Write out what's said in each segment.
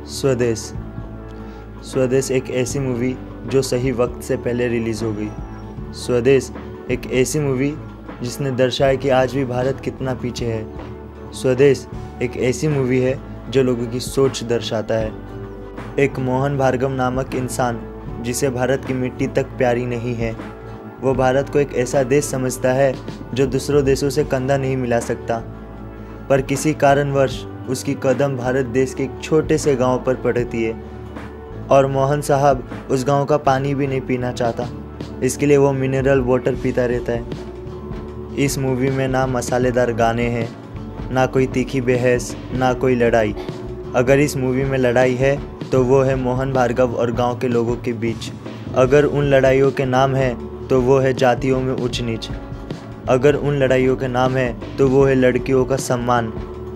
स्वदेश। स्वदेश एक ऐसी मूवी जो सही वक्त से पहले रिलीज़ हो गई। स्वदेश एक ऐसी मूवी जिसने दर्शाया कि आज भी भारत कितना पीछे है। स्वदेश एक ऐसी मूवी है जो लोगों की सोच दर्शाता है। एक मोहन भार्गव नामक इंसान जिसे भारत की मिट्टी तक प्यारी नहीं है, वो भारत को एक ऐसा देश समझता है जो दूसरों देशों से कंधा नहीं मिला सकता, पर किसी कारणवश उसकी कदम भारत देश के एक छोटे से गांव पर पड़ती है और मोहन साहब उस गांव का पानी भी नहीं पीना चाहता। इसके लिए वो मिनरल वाटर पीता रहता है। इस मूवी में ना मसालेदार गाने हैं, ना कोई तीखी बहस, ना कोई लड़ाई। अगर इस मूवी में लड़ाई है तो वो है मोहन भार्गव और गांव के लोगों के बीच। अगर उन लड़ाइयों के नाम है तो वो है जातियों में ऊंच नीच। अगर उन लड़ाइयों के नाम है तो वो है लड़कियों का सम्मान।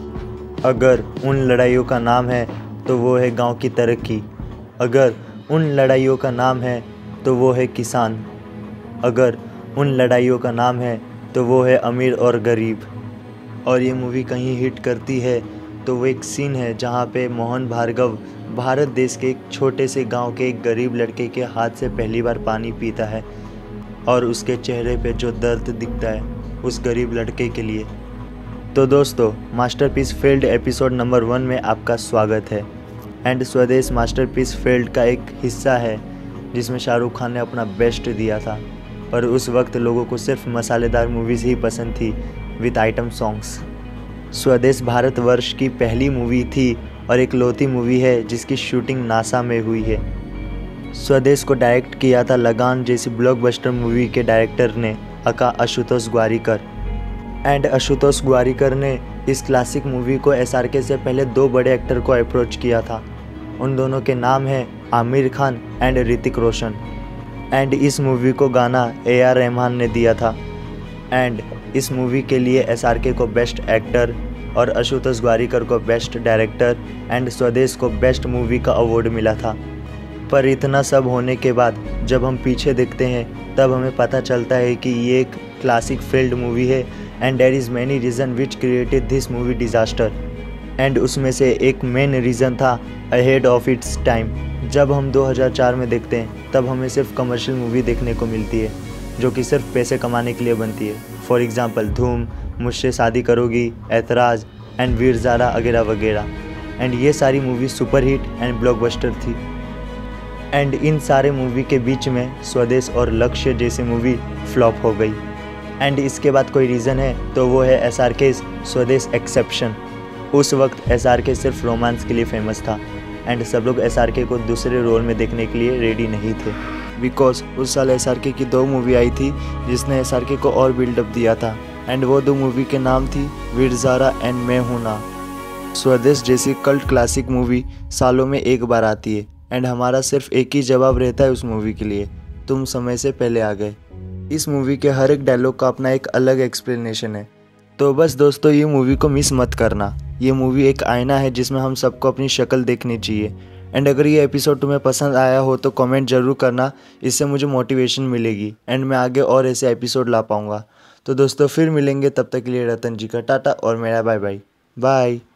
अगर उन लड़ाइयों का नाम है तो वो है गांव की तरक्की। अगर उन लड़ाइयों का नाम है तो वो है किसान। अगर उन लड़ाइयों का नाम है तो वो है अमीर और गरीब। और ये मूवी कहीं हिट करती है तो वो एक सीन है जहाँ पे मोहन भार्गव भारत देश के एक छोटे से गांव के एक गरीब लड़के के हाथ से पहली बार पानी पीता है और उसके चेहरे पे जो दर्द दिखता है उस गरीब लड़के के लिए। तो दोस्तों, मास्टरपीस फेल्ड एपिसोड नंबर 1 में आपका स्वागत है। एंड स्वदेश मास्टरपीस फेल्ड का एक हिस्सा है जिसमें शाहरुख खान ने अपना बेस्ट दिया था, पर उस वक्त लोगों को सिर्फ मसालेदार मूवीज़ ही पसंद थी विद आइटम सॉन्ग्स। स्वदेश भारतवर्ष की पहली मूवी थी और एक लौती मूवी है जिसकी शूटिंग नासा में हुई है। स्वदेश को डायरेक्ट किया था लगान जैसी ब्लॉकबस्टर मूवी के डायरेक्टर ने आशुतोष ग्वारिकर। एंड आशुतोष ग्वारिकर ने इस क्लासिक मूवी को SRK से पहले 2 बड़े एक्टर को अप्रोच किया था। उन दोनों के नाम हैं आमिर खान एंड ऋतिक रोशन। एंड इस मूवी को गाना AR रहमान ने दिया था। एंड इस मूवी के लिए SRK को बेस्ट एक्टर और आशुतोष ग्वारिकर को बेस्ट डायरेक्टर एंड स्वदेश को बेस्ट मूवी का अवार्ड मिला था। पर इतना सब होने के बाद जब हम पीछे देखते हैं तब हमें पता चलता है कि ये एक क्लासिक फेल्ड मूवी है and there is many reason which created this movie disaster. And उसमें से एक मेन रीज़न था अहेड ऑफ इट्स टाइम। जब हम 2004 में देखते हैं तब हमें सिर्फ कमर्शियल मूवी देखने को मिलती है जो कि सिर्फ पैसे कमाने के लिए बनती है। फॉर एग्ज़ाम्पल धूम, मुझसे शादी करोगी, ऐतराज़ एंड वीर ज़ारा वगैरह वगैरह। एंड ये सारी movie super hit and blockbuster थी। एंड इन सारे मूवी के बीच में स्वदेश और लक्ष्य जैसी मूवी फ्लॉप हो गई। एंड इसके बाद कोई रीज़न है तो वो है SRK स्वदेश एक्सेप्शन। उस वक्त SRK सिर्फ रोमांस के लिए फेमस था एंड सब लोग SRK को दूसरे रोल में देखने के लिए रेडी नहीं थे, बिकॉज उस साल SRK की 2 मूवी आई थी जिसने SRK को और बिल्डअप दिया था। एंड वो 2 मूवी के नाम थी वीर ज़ारा एंड मैं हूं ना। स्वदेश जैसी कल्ट क्लासिक मूवी सालों में एक बार आती है एंड हमारा सिर्फ एक ही जवाब रहता है उस मूवी के लिए, तुम समय से पहले आ गए। इस मूवी के हर एक डायलॉग का अपना एक अलग एक्सप्लेनेशन है। तो बस दोस्तों, ये मूवी को मिस मत करना। ये मूवी एक आईना है जिसमें हम सबको अपनी शक्ल देखनी चाहिए। एंड अगर ये एपिसोड तुम्हें पसंद आया हो तो कमेंट ज़रूर करना, इससे मुझे मोटिवेशन मिलेगी एंड मैं आगे और ऐसे एपिसोड ला पाऊँगा। तो दोस्तों, फिर मिलेंगे, तब तक के लिए रतन जी का टाटा और मेरा बाय बाय। बाय।